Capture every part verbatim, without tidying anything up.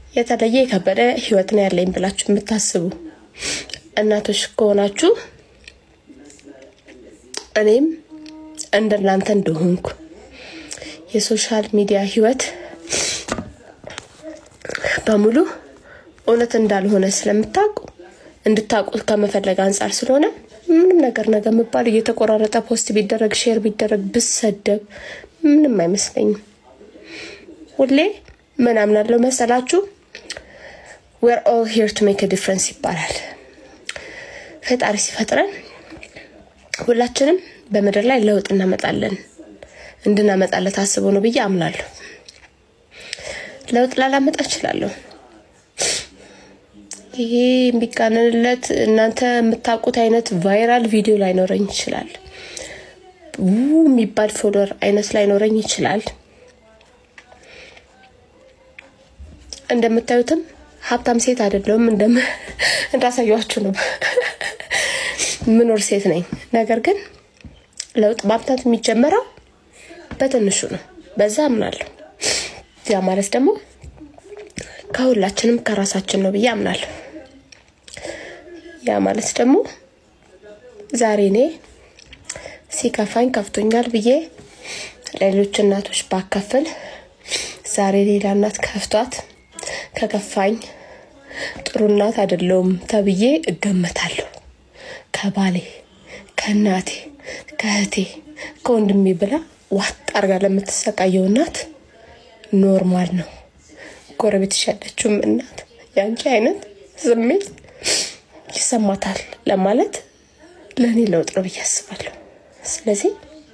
የተለየ የከበደ ህይወት ነው ያለኝ ብላችሁ የምታስቡ እናቶች ከሆናችሁ እኔም እንደናንተ እንደሆንኩ የሶሻል ሚዲያ ህይወት በሙሉ እውነት እንዳልሆነ ስለምታውቁ እንድታውቁት ከመፈለግ አንፃር ስለሆነ ምንም ነገር ነገር መባል እየተቆራረጠ ፖስት ቢደረግ ሼር ቢደረግ ብሰደብ ምንም አይመስለኝም ሁሌ ምን አምናለሁ መሰላችሁ we're all here to make a difference ይባላል ፈጣሪ ሲፈጥረን ሁላችንም በመድር ላይ ለውጥ እናመጣለን እንድናመጣለት አስበው ነው ብዬ አምናለሁ ለውጥ ላላመጣ እችላለሁ ይሄ ቢካነለት እናንተ የምታውቁት አይነት ቫይራል ቪዲዮ ላይ ኖረኝ ይችላል ው የሚባል ፎሎወር አይነት ላይ ኖረኝ ይችላል እንደምታዩትም ሀብታም ሴት አይደለም እንደም እንዳሳያችሁ ነው ምኖር ሴት ነኝ ነገር ግን ለውጥ ማምጣት የሚጀምረው በትንሹ ነው በዛ አምናለሁ ያ ማለት ደግሞ ከሁላችንም ከራሳችን ነው ብዬ አምናለሁ ያ ማለት ደግሞ ዛሬ እኔ ሲከፋኝ ከፍቶኛል ብዬ ለሌሎች እናቶች ባካፈል ዛሬ ሌላ እናት ከፍቷት ከከፋኝ ጥሩ እናት አይደለም ተብዬ እገመታለሁ ከባሌ ከናቴ ከህቴ ከወንድሜ ብላ ዋጥ አርጋ ለምትሰቃየው እናት ኖርማል ነው ጎረቤት ሸደችም እናት ያንቺ አይነት ስሜት ይሰማታል ለማለት ለኔ ለውጥ ነው ብያስባለሁ ስለዚህ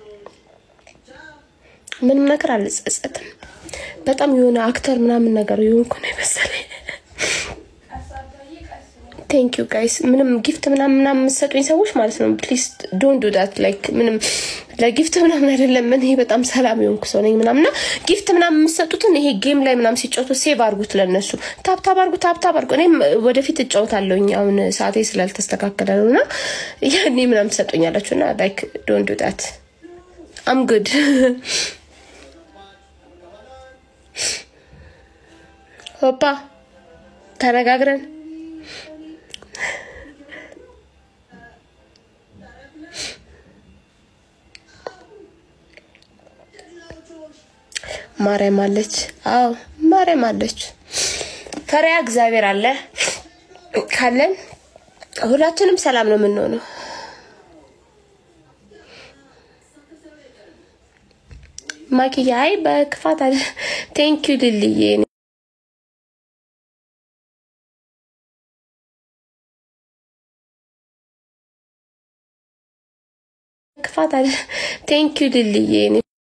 ምንም ነገር አልጸጸትም በጣም የሆነ አክተር ምናምን ነገር ይሆንኩ ነው መሰለኝ thank you guys ምንም ጊፍት ምናምን ምናምን መስጠቱኝ ሰዎች ማለት ነው please don't do that like ምንም ለጊፍት ምናምን አይደለም እኔ በጣም ሰላም ይሆንኩ ሰው ነኝ ምናምንና ጊፍት ምናምን መስጠቱትን ይሄ ጌም ላይ ምናምን ሲጫወቱ ሴቭ አርጉት ለነሱ ታፕ ታፕ አርጉ ታፕ ታፕ አርጉ እኔም ወደፊት እጫወታለሁኝ አሁን ሰዓቴ ስላልተስተካከለ ነውና ያኔ ምናምን ሰጡኛላችሁና like don't do that I'm good ሆፓ ተረጋግረን ማርያም አለች አው ማርያም አለች ፈሪያ እግዚአብሔር አለ ካለን ሁላችንም ሰላም ነው ምንሆነው ማኪያይ በክፋት አለ thank you ሊሊዬ ክፋት አለ thank you ሊሊዬ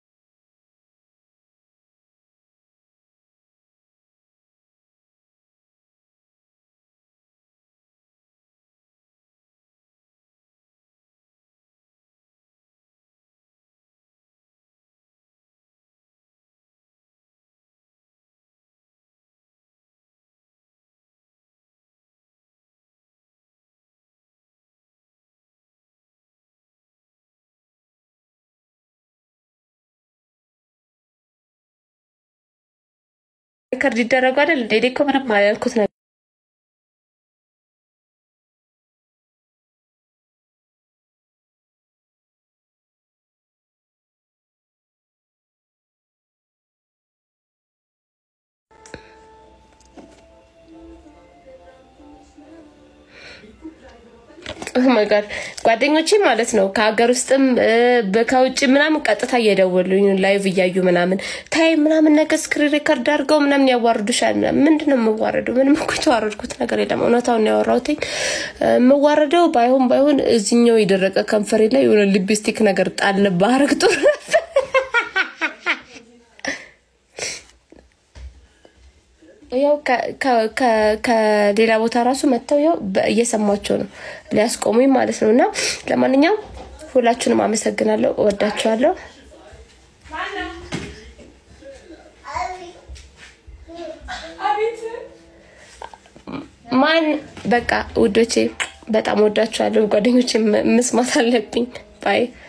ከርድ ይደረጉ አይደል ዴዴኮ ምንም ማያልኩት ነገር oh my god ጓደኞቼ ማለት ነው ከሀገር ውስጥም በካውጭ ምናምን ቀጥታ እየደወሉኝ ላይቭ እያዩ ምናምን ታይ ምናምን ነገር ስክሪን ሪከርድ አድርገው ምናምን ያዋርዱሻል ምንድነው መዋረደው ምንም እኮ ተዋረድኩት ነገር የለም እውነታው ነው ያወራውኝ መዋረደው ባይሆን ባይሆን እዚህኛው ይደረቀ ከንፈሬ ላይ የሆነ ሊፕስቲክ ነገር ጣል ባረግ ጥሩ ያው ከሌላ ቦታ ራሱ መተው ያው እየሰማቸው ነው ሊያስቆሙኝ ማለት ነውና ለማንኛውም ሁላችሁንም አመሰግናለሁ ወዳችኋለሁ ማን በቃ ውዶቼ በጣም ወዳችኋለሁ ጓደኞቼ መስማት አለብኝ ባይ